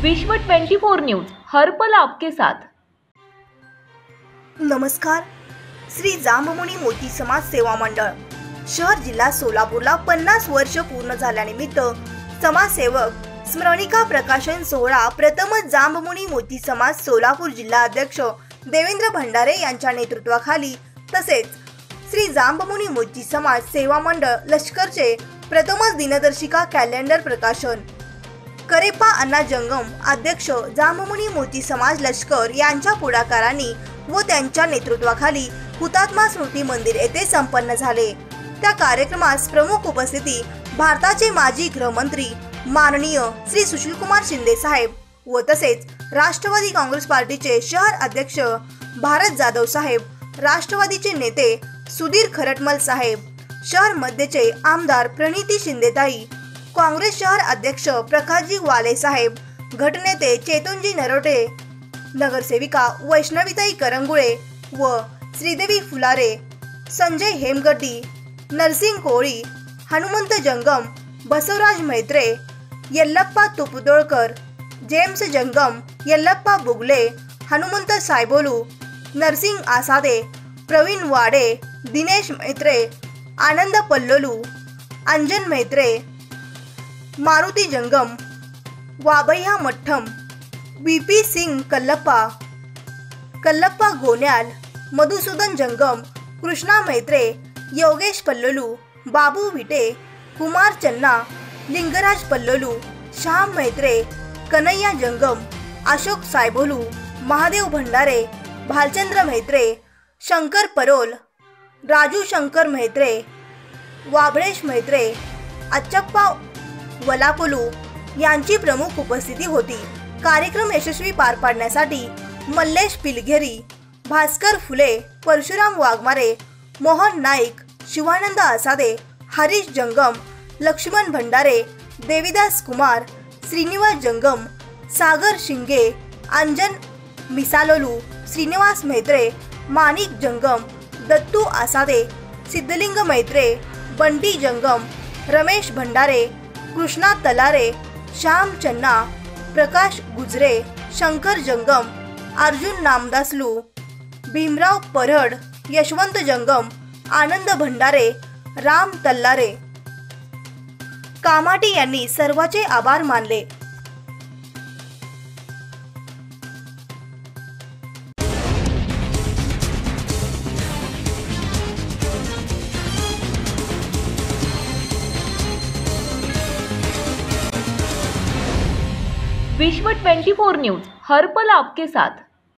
विश्व 24 न्यूज हर पल आपके साथ। नमस्कार। श्री जांबमुनी मोती समाज सेवा मंडळ शहर जिल्हा सोलापूरला 50 वर्ष पूर्ण झाल्यानिमित्त समाजसेवक स्मरणिका प्रकाशन सोहळा प्रथमच जांबमुनी मोती समाज सोलापूर जिल्हा अध्यक्ष देवेंद्र भंडारे यांच्या नेतृत्वाखाली तसेच श्री जांबमुनी मोती समाज सेवा मंडळ लष्करचे प्रथमच दिनदर्शिका कॅलेंडर प्रकाशन करेप्पा अण्णा जंगम अध्यक्ष जांबमुनी मोती समाज लष्कर यांच्या पुढाकाराने व त्यांच्या नेतृत्वाखाली हुतात्मा स्मृती मंदिर येथे संपन्न झाले। त्या कार्यक्रमास प्रमुख उपस्थिती भारताचे माजी गृहमंत्री माननीय श्री सुशीलकुमार शिंदे साहेब व तसेच राष्ट्रवादी काँग्रेस पार्टीचे शहर अध्यक्ष भारत जाधव साहेब, राष्ट्रवादीचे नेते सुधीर खरटमल साहेब, शहर मध्यचे आमदार प्रणिती शिंदेताई, काँग्रेस शहर अध्यक्ष प्रकाशजी वाले साहेब, गटनेते चेतनजी नरोटे, नगरसेविका वैष्णवीताई करंगुळे व श्रीदेवी फुलारे, संजय हेमगड्डी, नरसिंग कोळी, हनुमंत जंगम, बसवराज मैत्रे, यल्लप्पा तुपदोळकर, जेम्स जंगम, यल्लप्पा बुगले, हनुमंत सायबोलू, नरसिंग आसादे, प्रवीण वाडे, दिनेश मैत्रे, आनंद पल्लोलू, अंजन मैत्रे, मारुती जंगम, वाबैया मठ्ठम, बीपी सिंग कल्लप्पा गोन्याल, मधुसूदन जंगम, कृष्णा मैत्रे, योगेश पल्लोलू, बाबू विटे, कुमार चन्ना, लिंगराज पल्लोलू, श्याम मैत्रे, कन्हैया जंगम, अशोक सायबोलू, महादेव भंडारे, भालचंद्र मैत्रे, शंकर परोल, राजू शंकर मैत्रे, वाबळेश मैत्रे, अच्चप्पा वलापुलू यांची प्रमुख उपस्थिती होती। कार्यक्रम यशस्वी पार पाडण्यासाठी मल्लेश पिलघेरी, भास्कर फुले, परशुराम वाघमारे, मोहन नाईक, शिवानंद आसादे, हरीश जंगम, लक्ष्मण भंडारे, देविदास कुमार, श्रीनिवास जंगम, सागर शिंगे, अंजन मिसालोलू, श्रीनिवास मैत्रे, माणिक जंगम, दत्तू आसादे, सिद्धलिंग मैत्रे, बंटी जंगम, रमेश भंडारे, कृष्णा तलारे, श्याम चन्ना, प्रकाश गुजरे, शंकर जंगम, अर्जुन नामदासलू, भीमराव परहड, यशवंत जंगम, आनंद भंडारे, राम तल्लारे, कामाटी यांनी सर्वांचे आभार मानले। विश्व 24 न्यूज हर पल आपके साथ।